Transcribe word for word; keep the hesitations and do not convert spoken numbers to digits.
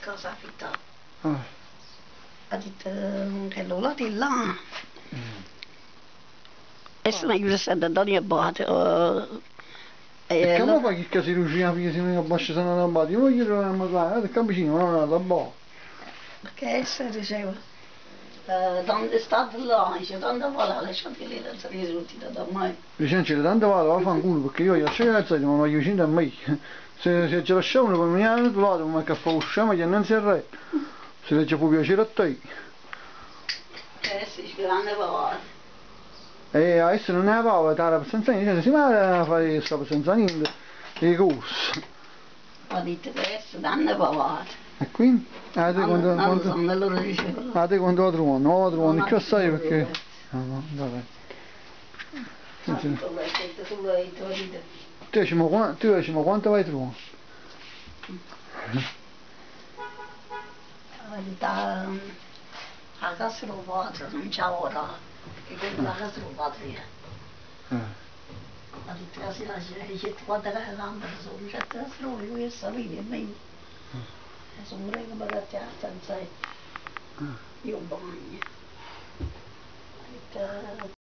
casa affittata. Ah. Ha detto che l'ho là di là. Mm. E sono io sempre andato a battere. E come fai che si riusciva a finire che bascia sono andato? Io voglio dire, ma guarda, che vicino, non è andato a boh. Perché essa diceva, tante state là, dice, tante volte lasciate lì, non si risulta da mai. Dice, non c'è tante volte, va a fanculo, perché io gli ho ragazzi, ma voglio vicino a me. Se, se ce lasciamo, poi mi hanno trovato, ma che fa usciamo, che non si arresta. Se le ci può piacere a te. Eh sì, ci grande volte. E adesso non ne avevo, era abbastanza niente, si ma fare questa abbastanza niente, di corso. Ho detto che adesso danno volte. E quindi? Ah, te quando... Non lo so, quando... me lo dicevo. Ah, te quando lo trovano? No, lo trovano che assai perché... No, no, vabbè. no, tu l'hai detto, tu l'hai detto. Tu dici, ma quanto, tu dici, ma quanto vai trovare? Da a casa rubata, non c'è ora, che quindi la casa rubata via. Ha detto che si lascia, dice, quando la lampada sono, dice, che la stroi, questa vedi, è meglio. E sono pure che magari a stanza, io bagno. Ha detto,